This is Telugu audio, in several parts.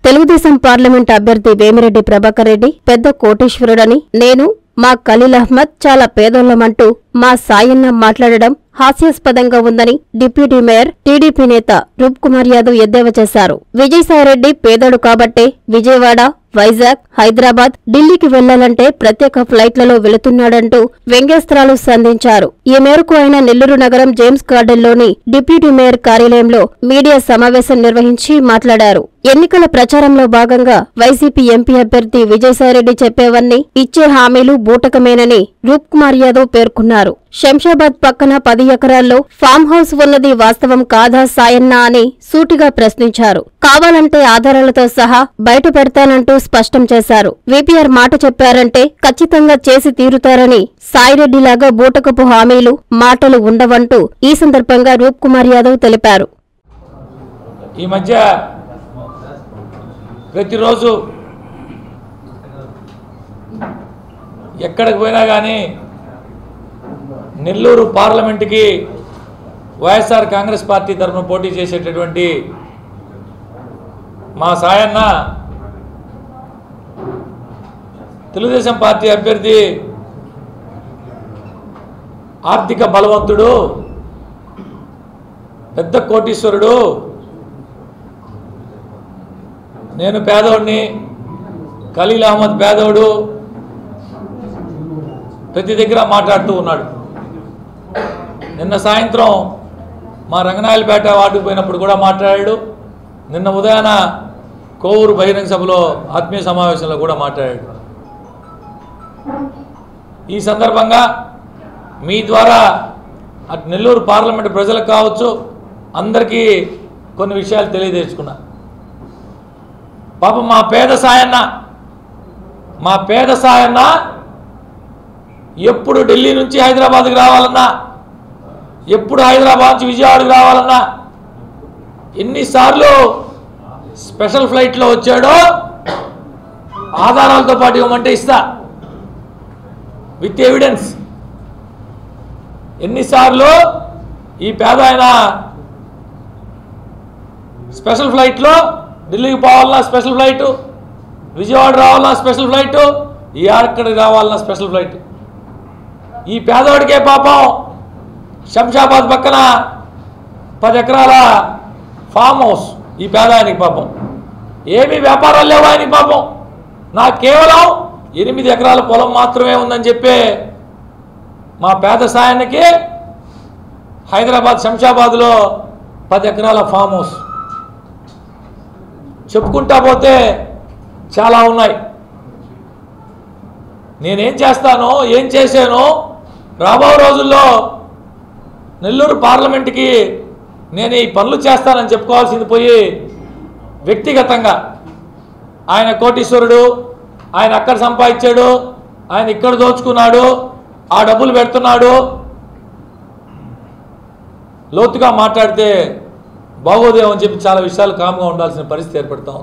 తెలుగుదేశం పార్లమెంట్ అభ్యర్థి వేమిరెడ్డి ప్రభాకర్ రెడ్డి పెద్ద కోటీశ్వరుడని, నేను మా ఖలీల్ అహ్మద్ చాలా పేదోళ్లమంటూ మా సాయన్న మాట్లాడడం హాస్యాస్పదంగా ఉందని డిప్యూటీ మేయర్ టీడీపీ నేత రూప్ కుమార్ యాదవ్ ఎద్దేవా చేశారు. విజయసాయిరెడ్డి పేదోడు కాబట్టే విజయవాడ, వైజాగ్, హైదరాబాద్, ఢిల్లీకి వెళ్లాలంటే ప్రత్యేక ఫ్లైట్లలో వెళుతున్నాడంటూ వ్యంగ్యాస్త్రాలు సంధించారు. ఈ మేరకు ఆయన నెల్లూరు నగరం జేమ్స్ గార్డెన్లోని డిప్యూటీ మేయర్ కార్యాలయంలో మీడియా సమావేశం నిర్వహించి మాట్లాడారు. ఎన్నికల ప్రచారంలో భాగంగా వైసీపీ ఎంపీ అభ్యర్థి విజయసాయిరెడ్డి చెప్పేవన్నీ ఇచ్చే హామీలు బూటకమేనని రూప్ కుమార్ యాదవ్ పేర్కొన్నారు. శంషాబాద్ పక్కన 10 ఎకరాల్లో ఫామ్ హౌస్ ఉన్నది వాస్తవం కాదా సాయన్న అని సూటిగా ప్రశ్నించారు. కావాలంటే ఆధారాలతో సహా బయట పెడతానంటూ స్పష్టం చేశారు. వీపీఆర్ మాట చెప్పారంటే ఖచ్చితంగా చేసి తీరుతారని, సాయిరెడ్డిలాగా బూటకపు హామీలు, మాటలు ఉండవంటూ ఈ సందర్భంగా రూప్ కుమార్ యాదవ్ తెలిపారు. ఈ మధ్య ప్రతిరోజు ఎక్కడికి పోయినా కానీ నెల్లూరు పార్లమెంటుకి వైఎస్ఆర్ కాంగ్రెస్ పార్టీ తరఫున పోటీ చేసేటటువంటి మా సాయన్న తెలుగుదేశం పార్టీ అభ్యర్థి ఆర్థిక బలవంతుడు, పెద్ద కోటీశ్వరుడు, నేను పేదోడిని, ఖలీల్ అహ్మద్ పేదోడు, ప్రతి దగ్గర మాట్లాడుతూ ఉన్నాడు. నిన్న సాయంత్రం మా రంగనాయలపేట వార్డుకు పోయినప్పుడు కూడా మాట్లాడాడు. నిన్న ఉదయాన కోవూరు బహిరంగ సభలో ఆత్మీయ సమావేశంలో కూడా మాట్లాడాడు. ఈ సందర్భంగా మీ ద్వారా అటు నెల్లూరు పార్లమెంటు ప్రజలకు కావచ్చు, అందరికీ కొన్ని విషయాలు తెలియజేసుకున్నా. పాపం మా పేద సాయన్న ఎప్పుడు ఢిల్లీ నుంచి హైదరాబాద్కి రావాలన్నా, ఎప్పుడు హైదరాబాద్ నుంచి విజయవాడకి రావాలన్నా, ఎన్నిసార్లు స్పెషల్ ఫ్లైట్లో వచ్చాడో ఆధారాలతో పాటు ఇవ్వమంటే ఇస్తా, విత్ ఎవిడెన్స్. ఎన్నిసార్లు ఈ పేద ఆయన స్పెషల్ ఫ్లైట్లో ఢిల్లీకి పోవాలన్నా స్పెషల్ ఫ్లైటు, విజయవాడ రావాలన్నా స్పెషల్ ఫ్లైటు, ఈ అక్కడికి రావాలన్నా స్పెషల్ ఫ్లైట్. ఈ పేదవాడికే పాపం శంషాబాద్ పక్కన 10 ఎకరాల ఫామ్ హౌస్, ఈ పేద ఆయనకి పాపం ఏమీ వ్యాపారాలు లేవు ఆయనకి పాపం. నాకు కేవలం 8 ఎకరాల పొలం మాత్రమే ఉందని చెప్పే మా పేద సాయానికి హైదరాబాద్ శంషాబాద్లో 10 ఎకరాల ఫామ్ హౌస్. చెప్పుకుంటా పోతే చాలా ఉన్నాయి. నేనేం చేస్తానో, ఏం చేశానో, రాబో రోజుల్లో నెల్లూరు పార్లమెంటుకి నేను ఈ పనులు చేస్తానని చెప్పుకోవాల్సింది పోయి వ్యక్తిగతంగా ఆయన కోటీశ్వరుడు, ఆయన అక్కడ సంపాదించాడు, ఆయన ఇక్కడ దోచుకున్నాడు, ఆ డబ్బులు పెడుతున్నాడు, లోతుగా మాట్లాడితే బాగోదేమో అని చెప్పి చాలా విషయాలు కామ్గా ఉండాల్సిన పరిస్థితి ఏర్పడతాం.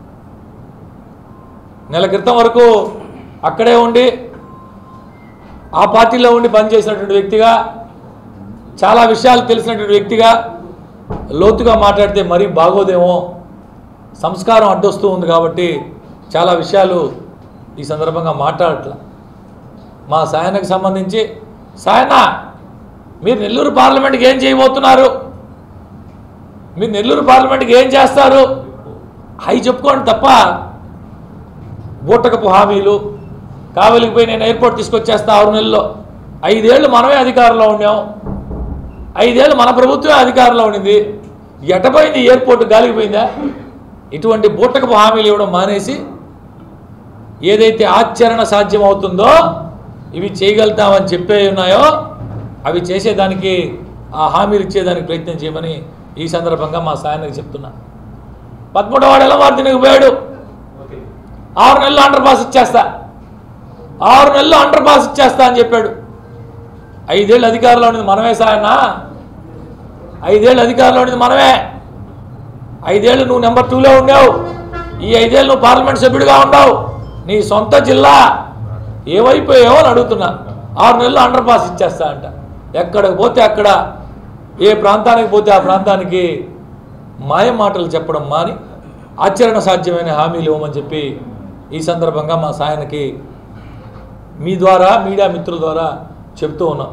నెల క్రితం వరకు అక్కడే ఉండి ఆ పార్టీలో ఉండి పనిచేసినటువంటి వ్యక్తిగా, చాలా విషయాలు తెలిసినటువంటి వ్యక్తిగా లోతుగా మాట్లాడితే మరీ బాగోదేమో, సంస్కారం అడ్డొస్తూ ఉంది కాబట్టి చాలా విషయాలు ఈ సందర్భంగా మాట్లాడట్లా. మా సాయనకు సంబంధించి, సాయన మీరు నెల్లూరు పార్లమెంట్కి ఏం చేయబోతున్నారు, మీరు నెల్లూరు పార్లమెంట్కి ఏం చేస్తారు అవి చెప్పుకోండి తప్ప బూటకపు హామీలు. కావలికి పోయి నేను ఎయిర్పోర్ట్ తీసుకొచ్చేస్తా 6 నెలల్లో, 5 ఏళ్ళు మనమే అధికారంలో ఉన్నాం, 5 ఏళ్ళు మన ప్రభుత్వమే అధికారంలో ఉండింది, ఎటపోయింది ఎయిర్పోర్ట్, గాలికి పోయిందా? ఇటువంటి బూటకపు హామీలు ఇవ్వడం మానేసి ఏదైతే ఆచరణ సాధ్యం అవుతుందో, ఇవి చేయగలుగుతామని చెప్పే ఉన్నాయో అవి చేసేదానికి, ఆ హామీలు ఇచ్చేదానికి ప్రయత్నం చేయమని ఈ సందర్భంగా మా సాయనకి చెప్తున్నా. 13వ వాడు ఎల్లవార్దినికి పోయాడు, 6 నెలలు అండర్ పాస్ ఇచ్చేస్తా, 6 నెలలు అండర్ పాస్ ఇచ్చేస్తా అని చెప్పాడు. 5 ఏళ్ళు అధికారంలో ఉండేది మనమే సాయన, 5 ఏళ్ళు అధికారంలో ఉండేది మనమే. 5 ఏళ్ళు నువ్వు నెంబర్ 2లో ఉండావు, ఈ 5 ఏళ్ళు నువ్వు పార్లమెంట్ సభ్యుడిగా ఉన్నావు, నీ సొంత జిల్లా ఏమైపోయావో అని అడుగుతున్నా. 6 నెలలు అండర్ పాస్ ఇచ్చేస్తా అంట. ఎక్కడికి పోతే అక్కడ, ఏ ప్రాంతానికి పోతే ఆ ప్రాంతానికి మాయ మాటలు చెప్పడం మాని ఆచరణ సాధ్యమైన హామీలు ఇవ్వమని చెప్పి ఈ సందర్భంగా మా సాయనకి మీ ద్వారా మీడియా మిత్రుల ద్వారా చెప్తూ ఉన్నాం.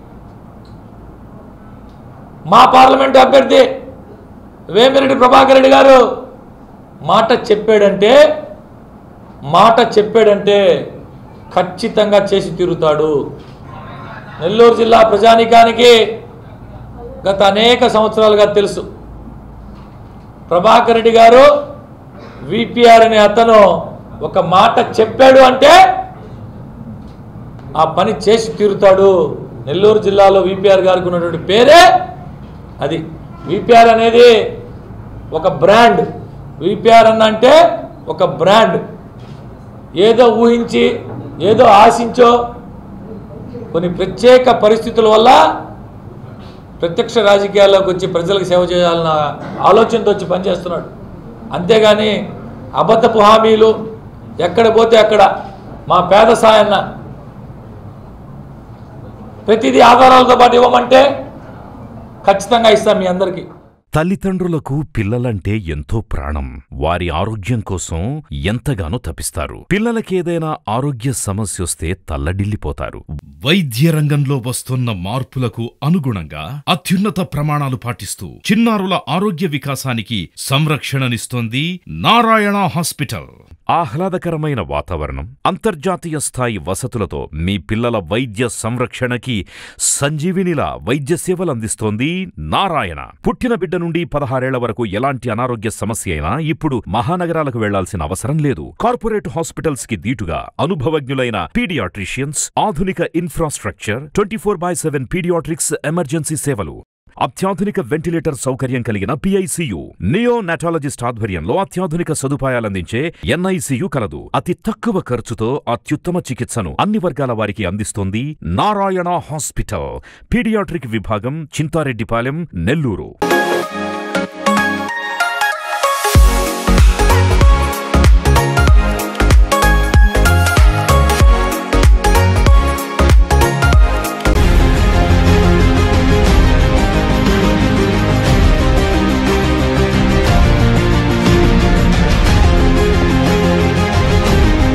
మా పార్లమెంటు అభ్యర్థి వేమిరెడ్డి ప్రభాకర్ రెడ్డి గారు మాట చెప్పాడంటే ఖచ్చితంగా చేసి తీరుతాడు. నెల్లూరు జిల్లా ప్రజానీకానికి గత అనేక సంవత్సరాలుగా తెలుసు, ప్రభాకర్ రెడ్డి గారు విపిఆర్ అనే అతను ఒక మాట చెప్పాడు అంటే ఆ పని చేసి తీరుతాడు. నెల్లూరు జిల్లాలో విపిఆర్ గారికి ఉన్నటువంటి పేరే అది. విపిఆర్ అనేది ఒక బ్రాండ్. విపిఆర్ అంటే ఒక బ్రాండ్. ఏదో ఊహించి ఏదో ఆశించో కొన్ని ప్రత్యేక పరిస్థితుల వల్ల ప్రత్యక్ష రాజకీయాల్లోకి వచ్చి ప్రజలకు సేవ చేయాలన్న ఆలోచనతో వచ్చి పనిచేస్తున్నాడు. అంతేగాని అబద్ధపు హామీలు ఎక్కడ పోతే అక్కడ మా పేద సాయన్న ప్రతిదీ ఆధారాలతో పాటు ఇవ్వమంటే ఖచ్చితంగా ఇస్తాం మీ అందరికీ. తల్లిదండ్రులకు పిల్లలంటే ఎంతో ప్రాణం. వారి ఆరోగ్యం కోసం ఎంతగానో తపిస్తారు. పిల్లలకేదైనా ఆరోగ్య సమస్యొస్తే తల్లడిల్లిపోతారు. వైద్య రంగంలో వస్తున్న మార్పులకు అనుగుణంగా అత్యున్నత ప్రమాణాలు పాటిస్తూ చిన్నారుల ఆరోగ్య వికాసానికి సంరక్షణనిస్తోంది నారాయణ హాస్పిటల్. ఆహ్లాదకరమైన వాతావరణం, అంతర్జాతీయ స్థాయి వసతులతో మీ పిల్లల వైద్య సంరక్షణకి సంజీవినిలా వైద్య సేవలందిస్తోంది నారాయణ. పుట్టిన బిడ్డ నుండి 16 ఏళ్ల వరకు ఎలాంటి అనారోగ్య సమస్య అయినా ఇప్పుడు మహానగరాలకు వెళ్లాల్సిన అవసరం లేదు. కార్పొరేట్ హాస్పిటల్స్ కి దీటుగా అనుభవజ్ఞులైన పీడియాట్రిషియన్స్, ఆధునిక ఇన్ఫ్రాస్ట్రక్చర్, 24/7 పీడియాట్రిక్స్ ఎమర్జెన్సీ సేవలు, అత్యాధునిక వెంటిలేటర్ సౌకర్యం కలిగిన పిఐసియు, నియోనాటాలజిస్ట్ ఆధ్వర్యంలో అత్యాధునిక సదుపాయాలందించే ఎన్ఐసియు కలదు. అతి తక్కువ ఖర్చుతో అత్యుత్తమ చికిత్సను అన్ని వర్గాల వారికి అందిస్తోంది నారాయణ హాస్పిటల్. పీడియాట్రిక్ విభాగం, చింతారెడ్డిపాలెం, నెల్లూరు.